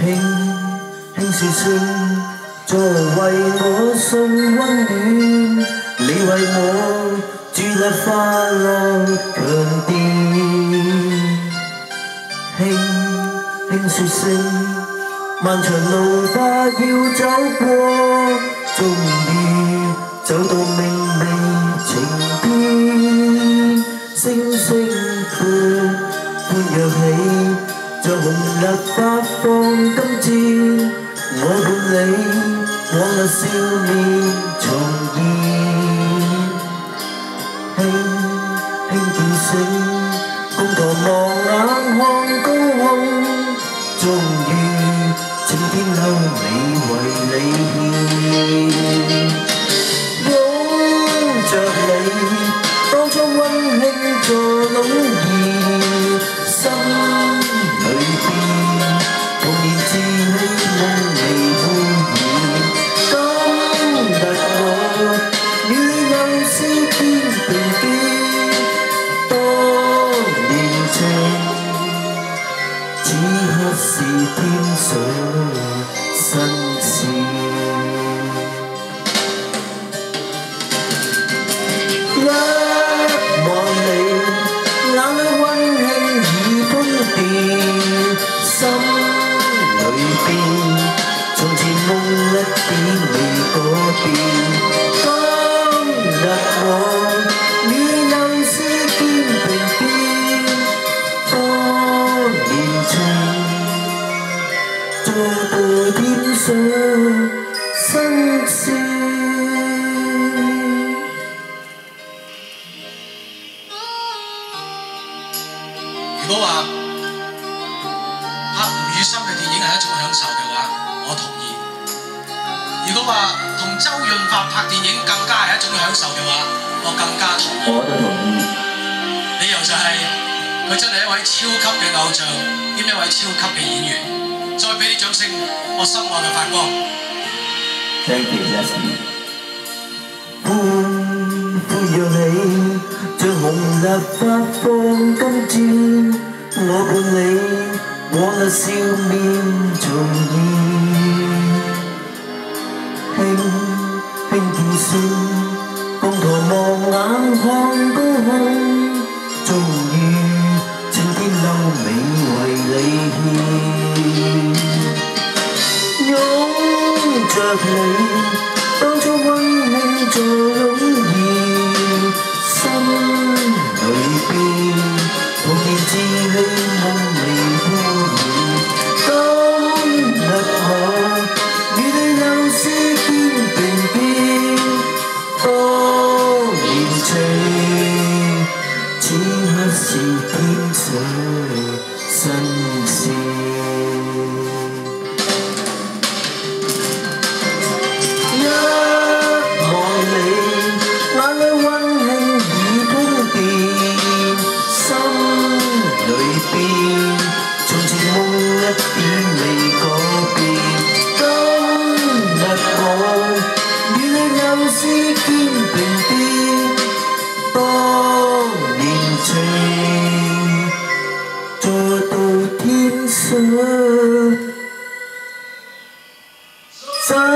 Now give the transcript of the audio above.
輕輕說聲，再為我送溫暖。你為我注入快樂強電，輕輕說聲，漫長路快要走過，終於走到明媚晴天，星星歡躍起，像紅日發放金箭，我伴你往日笑面重現，輕輕叫聲，共同望眼看高空，終於晴天後美為你獻，擁着你，當初溫馨坐擁兒，心裏邊童年稚氣夢未污染。今日我與你又是肩並肩，當年情，此刻是天上新鮮。一望你，眼裏溫馨已通電，心裏邊從前夢一點未改變。今日我與又是肩並肩，當年情再度添上新鮮。 如果話拍吳宇森嘅電影係一種享受嘅話，我同意；如果話同周潤發拍電影更加係一種享受嘅話，我更加同意。 我都同意。 理由就係佢真係一位超級嘅偶像，兼一位超級嘅演員。再俾啲掌聲，我心愛嘅發光。 Thank you, Leslie。歡躍起，像紅日發放金箭，我伴你往日笑面重現，輕輕叫聲，共同望眼看高空，終於晴天後美為你獻，擁着你，當初溫馨做擁兒，心裏邊童年稚氣夢未污染。今日我與你又是肩並肩，當年情，此刻是天上新鮮。從前夢一點未改變，今日我與你又是肩並肩，當年情再到天上。